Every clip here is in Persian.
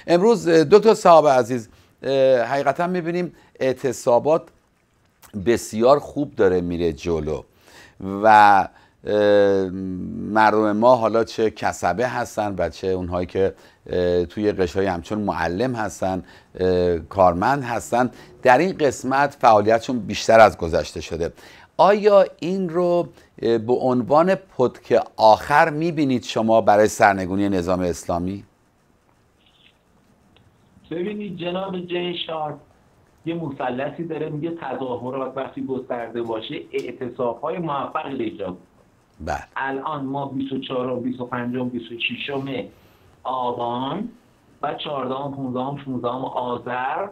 امروز دکتر صاحب عزیز حقیقتا میبینیم اعتصابات بسیار خوب داره میره جلو و مردم ما حالا چه کسبه هستن و چه اونهایی که توی قشرهای همچون معلم هستن، کارمند هستن، در این قسمت فعالیتشون بیشتر از گذشته شده. آیا این رو به عنوان پتک آخر میبینید شما برای سرنگونی نظام اسلامی؟ ببینید جناب جی شارپ یه مثلثی داره میگه تظاهرات وقتی گسترده باشه اعتصاب‌های موفق ایجاد. بله. الان ما 24 و 25 و 26 آبان و 14 و 15 و 16 آذر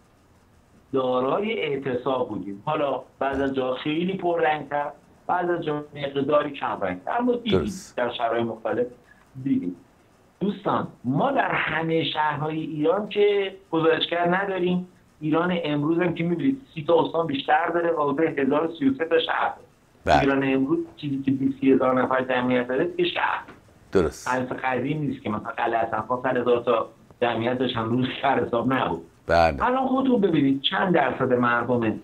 دارای اعتصاب بودیم. حالا بعض از جا خیلی پررنگ‌تر، بعض از جا مقداری کم رنگ‌تر، اما دیدیم در شرایط مختلف دیدیم. دوستان ما در همه شهرهای ایران که گزارشگر نداریم. ایران امروز هم که می‌بینید 30 تا استان بیشتر داره و حدود 1033 تا شهر. ایران امروز چیزی که 20000 نفر جمعیت داره که شهر. درست. حالت قدیم نیست که مثلا قلعه حسن‌خان 100,000 تا جمعیت داشت، امروز شهر حساب نبود. بله. الان خودتون ببینید چند درصد مردم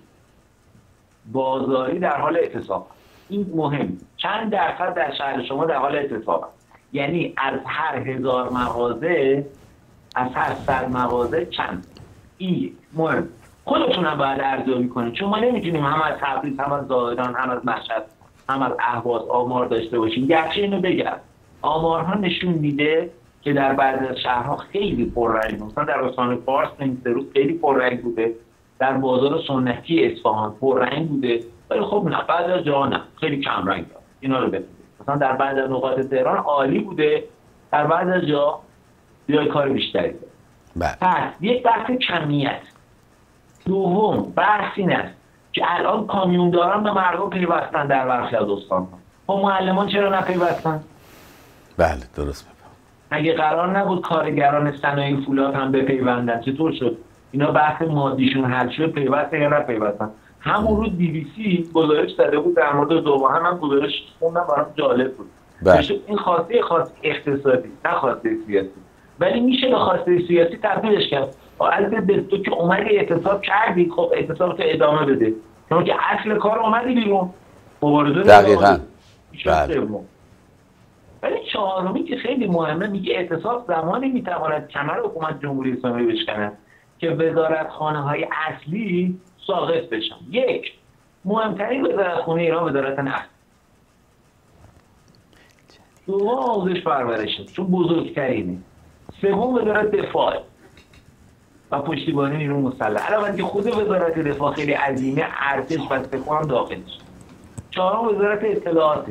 بازاری در حال اعتصاب. این مهم. چند درصد در شهر شما در حال اعتصاب؟ یعنی از هر 1000 مغازه، از هر 100 مغازه چند؟ این مهم. خودتون هم باید ارزیابی کنید، چون ما نمیتونیم هم از تبریز، هم از زاهدان، هم از مشهد، هم از اهواز آمار داشته باشیم. گرچه اینو بگم آمارها نشون میده که در بعضی از شهرها خیلی پررنگ، مثلا در استان فارس این سه روز خیلی پررنگ بوده، در بازار سنتی اصفهان پررنگ بوده، ولی خب نه بعضی از جاها نه، خیلی کم رنگ داره. اینا رو ببینید. مثلا در بعضی از نقاط تهران عالی بوده، در بعضی از جا جای کار بیشتری داره. پس یک بحث کمیت. دوم بحث این است که الان کامیونداران به مردم پیوستن در برخی از استان‌ها. خب معلمان چرا نپیوستن؟ بله درست. اگه قرار نبود کارگران صنایع فولاد هم بپیوندن چطور شد؟ اینا بحث مادیشون حل شد، پیوستن یا نپیوستن؟ همون روز BBC گزارش داده بود در مورد دوباره، هم گزارش خوندم برام جالب بود. این خواسته اقتصادی نه خواسته سیاسی، ولی میشه به خواسته سیاسی تبدیلش کرد. البته تو که اومدی اعتصاب کردی، خب اعتصاب تو ادامه بده، چون که اصل کار اومدی بیرون مبارزه. دقیقاً. بله. ولی چهارمی که خیلی مهمه، میگه اعتصاب زمانی میتواند کمر حکومت جمهوری اسلامی بشکنه که وزارتخانه‌های اصلی ساقط بشن. یک، مهمترین وزارتخانه ایران وزارت نفت. دوم آموزش پرورشه چون بزرگترینه. سوم وزارت دفاع و پشتیبانی نیروی مسلح. علاوه اینکه خود وزارت دفاع خیلی عظیمه، ارتش و سپاه هم داخلش. چهارم وزارت اطلاعات.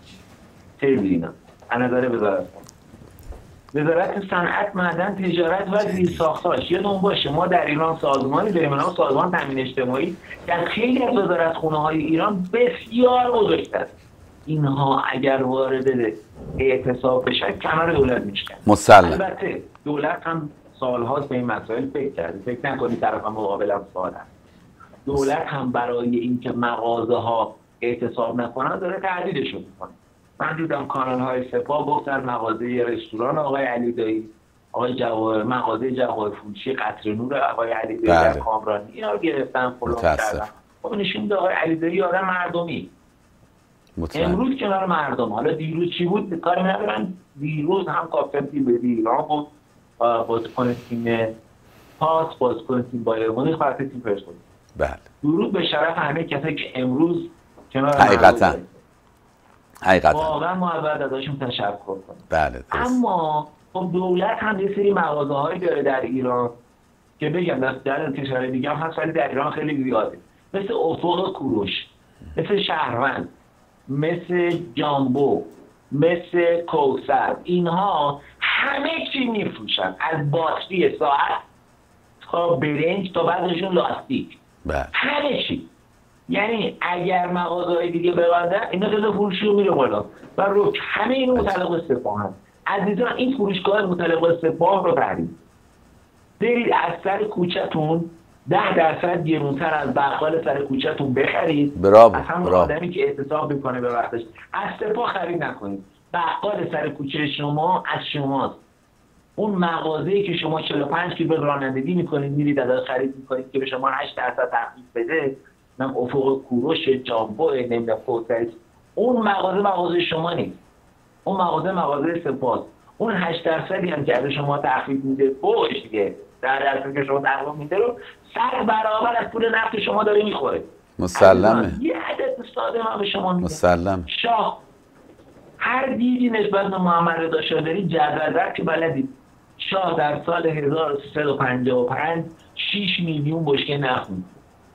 اینا از نظر وزارت صنعت، معدن، تجارت و زیرساخت‌هاش. یادمون باشه ما در ایران سازمانی داریم به نام سازمان تامین اجتماعی در خیلی از وزارتخونه‌های ایران بسیار بزرگتر است. اینها اگر وارد اعتصاب بشن کمر دولت میشکنه. البته دولت هم سال‌هاست به این مسائل فکر کرده. فکر نکنید طرف مقابل هم ساده است. دولت هم برای اینکه مغازه‌ها اعتصاب نکنن داره تهدیدشون می‌کنه. من دیدم کانال‌های سپاه گفتن مغازه رستوران آقای علیدایی، آقای جواهر، مغازه جواهر فروشی قطر نور آقای علیدایی در کامرانی، اینا رو گرفتن فلان کردن. خب نشون میده آقای علیدایی آدم مردمی. امروز کنار مردم. حالا دیروز چی بود کاری ندارن. دیروز هم کاپیتان تیم به ایران بود، بازیکن تیم پاس، بازیکن تیم بایر مونیخ، خاطر تیم پرسپولیس. بله. درود به شرف همه کسایی که امروز کنار حقیقتا واقعا ما باید ازشون تشکر کنیم. بله. اما خب دولت هم یه سری مغازه‌هایی داره در ایران که بگم در کشورهای دیگه هم هست ولی در ایران خیلی زیاده، مثل افق کوروش، مثل شهروند، مثل جامبو، مثل کوثر. اینها همه چی میفروشن، از باتری ساعت تا برنج تا بعضشون لاستیک. بله. همه چی. یعنی اگر مغازه‌های دیگه ببندن اینا جزو فروشی رو میره بالا و رک. همه اینو متعلق به سپاه هست. عزیزان این فروشگاه متعلق به سپاه رو برید برید از سر کوچه‌تون 10% گرونتر از بقال سر کوچه‌تون بخرید. از همون آدمی که اعتصاب میکنه به وقتش. از سپاه خرید نکنید. بقال سر کوچه شما از شماست. اون مغازه‌ای که شما 45 کیلو رانندگی میکنید میرید ازش خرید میکنید که به شما 8% تخفیف بده، نم افق کوروش، جامبو، نمیدونم کوتاهی، اون مغازه شما نیست. اون مغازه سپاس. اون 8% هم که از شما تخفیف میده فوقش دیگه 10% که شما تخفیف میده رو 100 برابر از پول نفت شما داره میخوره. مسلمه. یه عدد ساده من به شما میگم. مسلم. شاه هر دیدی نسبت به محمد رضا شادری جدول که بلدید، شاه در سال 1355 6 میلیون بشکه نفت می‌فروخت.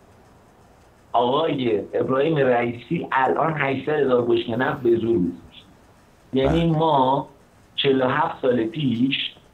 آقای ابراهیم رئیسی الان 800,000 بشکه نفت به زور می‌فروشه. یعنی ما 47 سال پیش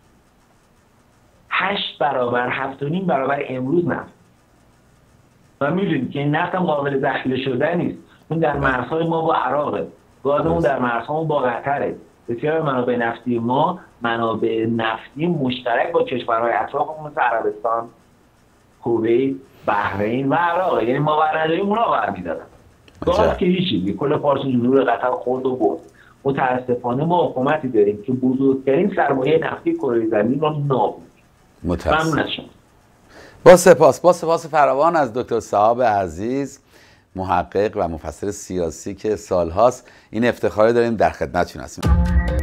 8 برابر 7.5 برابر امروز نفت. و می‌دونید که این نفت هم قابل ذخیره شدن نیست. اون در مرزهای ما با عراقه. گازمون در مرزهای با قطره. بسیار منابع نفتی ما منابع نفتی مشترک با کشورهای اطرافمون مثل عربستان، کویت، بحرین و عراق. یعنی ما نداریم اونا برمی‌دارن. گاز که هیچی دیگه کل فارس جنوب قطر خورد و برد. متاسفانه ما حکومتی داریم که بزرگترین سرمایه نفتی کره زمین رو نابود. ممنون از شما. با سپاس فراوان از دکتر سحاب عزیز، محقق و مفسر سیاسی که سالهاست این افتخار داریم در خدمتشون هستیم.